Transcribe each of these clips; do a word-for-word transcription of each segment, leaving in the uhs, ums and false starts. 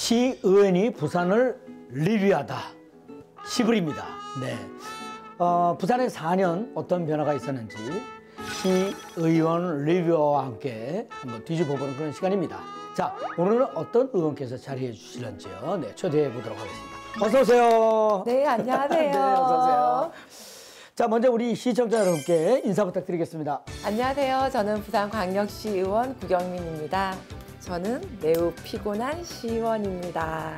시의원이 부산을 리뷰하다. 시글입니다. 네. 어, 부산에 사 년 어떤 변화가 있었는지 시의원 리뷰와 함께 한번 뒤집어보는 그런 시간입니다. 자, 오늘은 어떤 의원께서 자리해 주실런지요. 네, 초대해 보도록 하겠습니다. 어서 오세요. 네, 안녕하세요. 네, 어서 오세요. 자, 먼저 우리 시청자 여러분께 인사 부탁드리겠습니다. 안녕하세요. 저는 부산광역시 의원 구경민입니다. 저는 매우 피곤한 시의원입니다.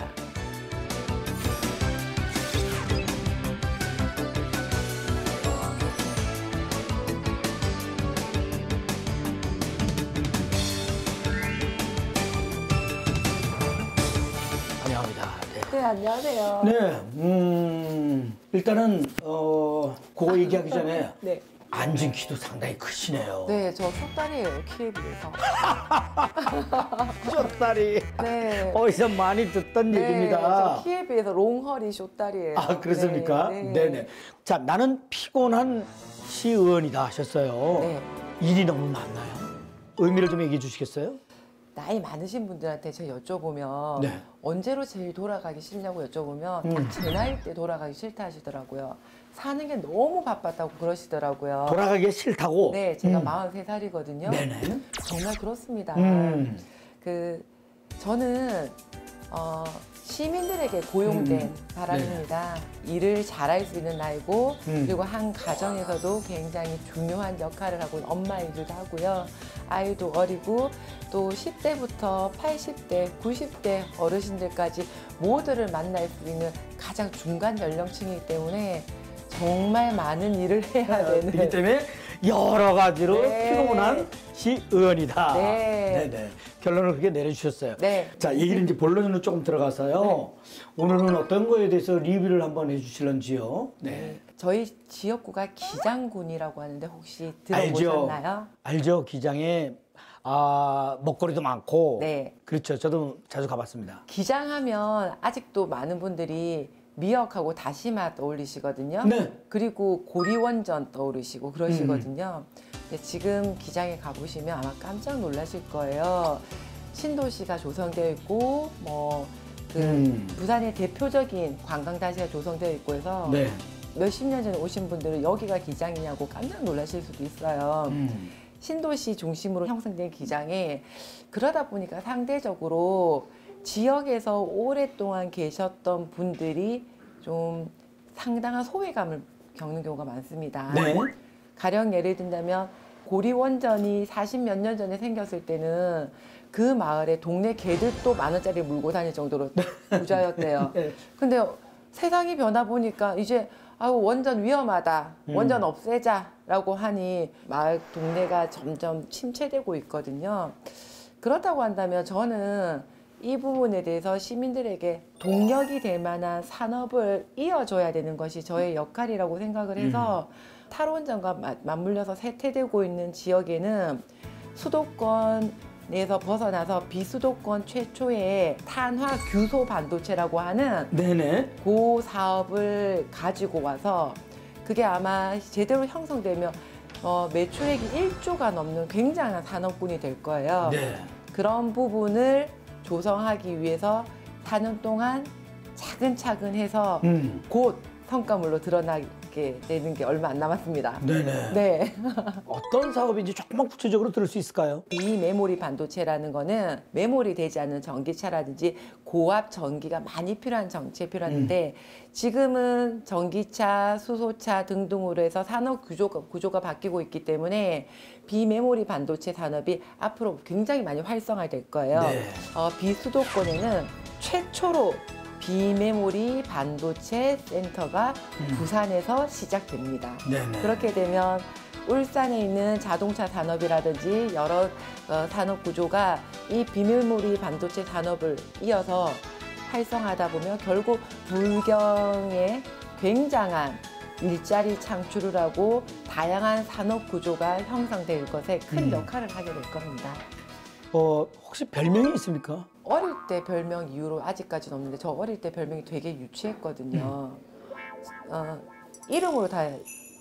환영합니다. 네. 네, 안녕하세요. 네, 음, 일단은 어, 그거 얘기하기 전에 네. 앉은 키도 상당히 크시네요. 네, 저 속다리예요, 키에 비해서. 쇼다리. 네. 어디서 많이 듣던 네, 얘기입니다. 저 키에 비해서 롱허리 쇼다리예요. 아, 그렇습니까? 네, 네. 네네. 자, 나는 피곤한 시의원이다 하셨어요. 네. 일이 너무 많나요? 의미를 좀 얘기해 주시겠어요? 나이 많으신 분들한테 제가 여쭤보면 네. 언제로 제일 돌아가기 싫냐고 여쭤보면 음. 딱 제 나이 때 돌아가기 싫다 하시더라고요. 사는 게 너무 바빴다고 그러시더라고요. 돌아가기 싫다고? 네, 제가 음. 마흔세 살이거든요. 네네. 정말 그렇습니다. 음. 그 저는 어, 시민들에게 고용된 음. 사람입니다. 일을 잘할 수 있는 나이고 음. 그리고 한 가정에서도 굉장히 중요한 역할을 하고 엄마이기도 하고요. 아이도 어리고 또 십 대부터 팔십 대, 구십 대 어르신들까지 모두를 만날 수 있는 가장 중간 연령층이기 때문에 정말 많은 일을 해야 되는 그렇기 때문에 여러 가지로 네. 피곤한 시의원이다. 네. 네네. 결론을 그렇게 내려주셨어요. 네. 자, 얘기를 이제 본론으로 조금 들어가서요. 네. 오늘은 어떤 거에 대해서 리뷰를 한번 해주실런지요. 네. 네. 저희 지역구가 기장군이라고 하는데 혹시 알죠. 들어보셨나요? 알죠. 기장에 아, 먹거리도 많고. 네. 그렇죠. 저도 자주 가봤습니다. 기장하면 아직도 많은 분들이 미역하고 다시마 떠올리시거든요. 네. 그리고 고리원전 떠오르시고 그러시거든요. 근데 지금 기장에 가보시면 아마 깜짝 놀라실 거예요. 신도시가 조성되어 있고 뭐 그 음. 부산의 대표적인 관광단지가 조성되어 있고 해서 네. 몇십 년 전에 오신 분들은 여기가 기장이냐고 깜짝 놀라실 수도 있어요. 음. 신도시 중심으로 형성된 기장에 그러다 보니까 상대적으로 지역에서 오랫동안 계셨던 분들이 좀 상당한 소외감을 겪는 경우가 많습니다. 네. 가령 예를 든다면 고리원전이 사십 몇 년 전에 생겼을 때는 그 마을에 동네 개들도 만 원짜리 물고 다닐 정도로 부자였대요. 네. 근데 세상이 변화 보니까 이제 아우 원전 위험하다, 음. 원전 없애자라고 하니 마을 동네가 점점 침체되고 있거든요. 그렇다고 한다면 저는 이 부분에 대해서 시민들에게 동력이 될 만한 산업을 이어줘야 되는 것이 저의 역할이라고 생각을 해서 음. 탈원전과 맞물려서 쇠퇴되고 있는 지역에는 수도권에서 벗어나서 비수도권 최초의 탄화 규소 반도체라고 하는 네네. 그 사업을 가지고 와서 그게 아마 제대로 형성되면 어, 매출액이 일조가 넘는 굉장한 산업군이 될 거예요. 네. 그런 부분을 조성하기 위해서 사 년 동안 차근차근 해서 음. 곧 성과물로 드러나게 되는 게 얼마 안 남았습니다. 네네. 네. 어떤 사업인지 조금만 구체적으로 들을 수 있을까요? 비메모리 반도체라는 거는 메모리 되지 않는 전기차라든지 고압 전기가 많이 필요한 전기차에 필요한데 음. 지금은 전기차, 수소차 등등으로 해서 산업 구조가, 구조가 바뀌고 있기 때문에 비메모리 반도체 산업이 앞으로 굉장히 많이 활성화될 거예요. 네. 어, 비수도권에는 최초로 비메모리 반도체 센터가 음. 부산에서 시작됩니다. 네네. 그렇게 되면 울산에 있는 자동차 산업이라든지 여러 어, 산업 구조가 이 비메모리 반도체 산업을 이어서 활성화하다 보면 결국 불경에 굉장한 일자리 창출을 하고 다양한 산업 구조가 형성될 것에 큰 음. 역할을 하게 될 겁니다. 어, 혹시 별명이 있습니까? 어릴 때 별명 이후로 아직까지는 없는데 저 어릴 때 별명이 되게 유치했거든요. 어, 이름으로 다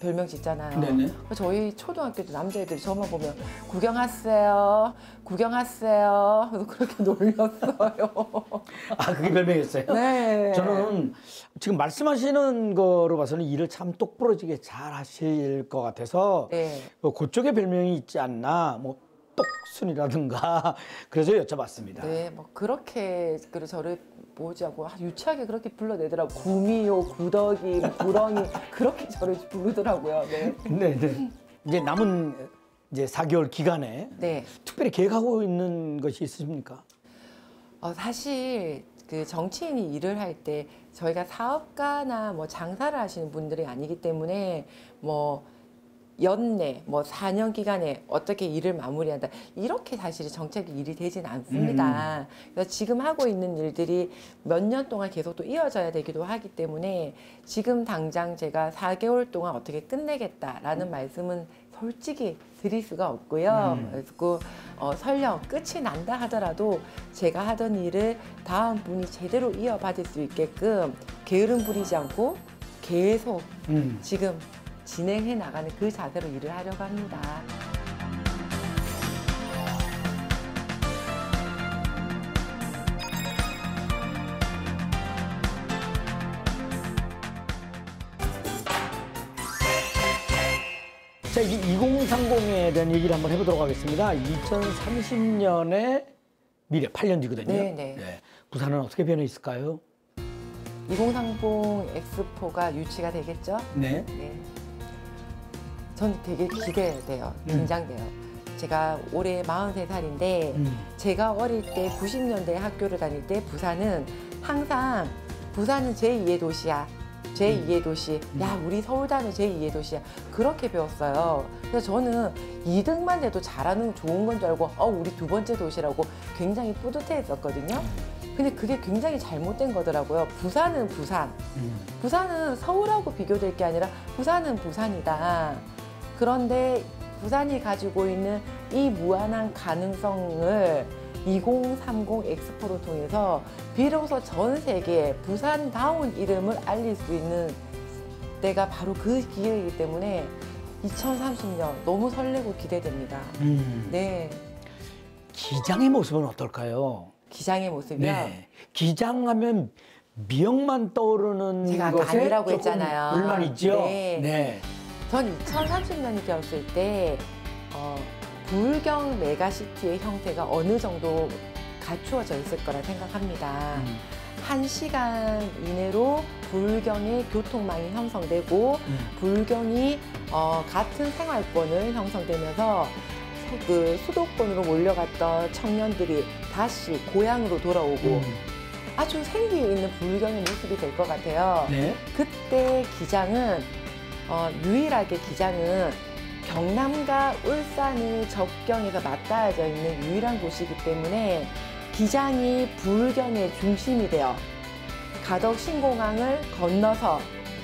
별명 짓잖아요. 네네. 저희 초등학교 때 남자애들이 저만 보면 구경하세요, 구경하세요. 그래서 그렇게 놀렸어요. 아, 그게 별명이었어요? 네. 저는 지금 말씀하시는 거로 봐서는 일을 참 똑부러지게 잘 하실 것 같아서 네. 뭐 그쪽에 별명이 있지 않나, 뭐 똑순이라든가 그래서 여쭤봤습니다. 네, 뭐 그렇게 그 저를 뭐지 하고 유치하게 그렇게 불러내더라고. 구미호, 구더기, 구렁이 그렇게 저를 부르더라고요. 네. 네, 네. 이제 남은 이제 사 개월 기간에 네. 특별히 계획하고 있는 것이 있으십니까? 어, 사실 그 정치인이 일을 할 때 저희가 사업가나 뭐 장사를 하시는 분들이 아니기 때문에 뭐 연내, 뭐 사 년 기간에 어떻게 일을 마무리한다. 이렇게 사실 정책이 일이 되진 않습니다. 음. 그래서 지금 하고 있는 일들이 몇 년 동안 계속 또 이어져야 되기도 하기 때문에 지금 당장 제가 사 개월 동안 어떻게 끝내겠다라는 음. 말씀은 솔직히 드릴 수가 없고요. 음. 그래서 어, 설령 끝이 난다 하더라도 제가 하던 일을 다음 분이 제대로 이어받을 수 있게끔 게으름 부리지 않고 계속 음. 지금 진행해 나가는 그 자세로 일을 하려고 합니다. 자, 이제 이공삼공에 대한 얘기를 한번 해보도록 하겠습니다. 이천삼십 년의 미래, 팔 년 뒤거든요. 네네. 네. 부산은 어떻게 변해 있을까요? 이공삼공 엑스포가 유치가 되겠죠? 네. 네. 전 되게 기대돼요. 긴장돼요. 음. 제가 올해 마흔세 살인데 음. 제가 어릴 때 구십 년대 학교를 다닐 때 부산은 항상 부산은 제이의 도시야. 제이의 도시. 야, 우리 서울단은 제이의 도시야. 그렇게 배웠어요. 그래서 저는 이 등만 돼도 잘하는 좋은 건 줄 알고 어, 우리 두 번째 도시라고 굉장히 뿌듯해 했었거든요. 근데 그게 굉장히 잘못된 거더라고요. 부산은 부산. 부산은 서울하고 비교될 게 아니라 부산은 부산이다. 그런데 부산이 가지고 있는 이 무한한 가능성을 이공삼공 엑스포를 통해서 비로소 전 세계에 부산다운 이름을 알릴 수 있는 때가 바로 그 기회이기 때문에 이천삼십 년 너무 설레고 기대됩니다. 음. 네. 기장의 모습은 어떨까요? 기장의 모습이요? 네. 기장하면 미역만 떠오르는 제가 아까 것에 아니라고 조금 했잖아요. 불만 있죠? 네. 네. 전 이천삼십 년이 되었을 때 어, 불경 메가시티의 형태가 어느 정도 갖추어져 있을 거라 생각합니다. 음. 한 시간 이내로 불경의 교통망이 형성되고 음. 불경이 어, 같은 생활권을 형성되면서 수, 그 수도권으로 몰려갔던 청년들이 다시 고향으로 돌아오고 음. 아주 생기 있는 불경의 모습이 될 것 같아요. 네? 그때 기장은 어, 유일하게 기장은 경남과 울산의 접경에서 맞닿아져 있는 유일한 곳이기 때문에 기장이 불경의 중심이 되어 가덕 신공항을 건너서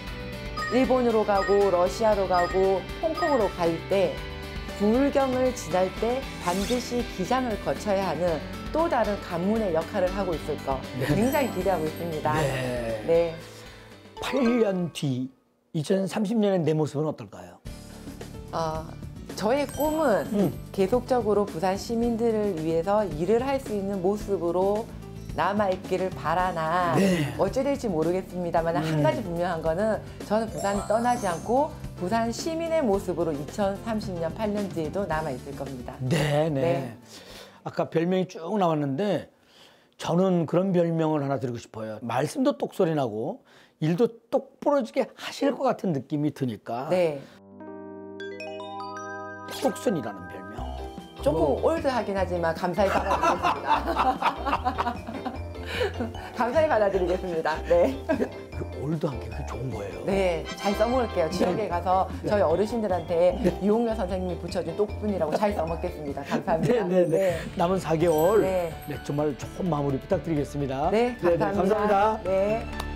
일본으로 가고 러시아로 가고 홍콩으로 갈 때 불경을 지날 때 반드시 기장을 거쳐야 하는 또 다른 관문의 역할을 하고 있을 거 네. 굉장히 기대하고 있습니다. 네. 네. 팔 년 뒤 이천삼십 년의 내 모습은 어떨까요? 어, 저의 꿈은 음. 계속적으로 부산 시민들을 위해서 일을 할 수 있는 모습으로 남아있기를 바라나 네. 어찌 될지 모르겠습니다만 음. 한 가지 분명한 거는 저는 부산을 떠나지 않고 부산 시민의 모습으로 이천삼십 년 팔 년 뒤에도 남아있을 겁니다. 네, 네. 네. 아까 별명이 쭉 나왔는데 저는 그런 별명을 하나 드리고 싶어요. 말씀도 똑소리 나고 일도 똑부러지게 하실 것 같은 느낌이 드니까 네. 똑순이라는 별명. 조금 뭐. 올드하긴 하지만 감사히 받아드리겠습니다. 감사히 받아드리겠습니다. 네. 그 올드한 게 그게 좋은 거예요. 네, 잘 써먹을게요. 지역에 네. 가서 저희 어르신들한테 네. 이용렬 선생님이 붙여준 똑순이라고 잘 써먹겠습니다. 감사합니다. 네, 네, 네. 네. 남은 사 개월 네. 네, 정말 좋은 마무리 부탁드리겠습니다. 네, 감사합니다. 네, 네, 감사합니다. 네.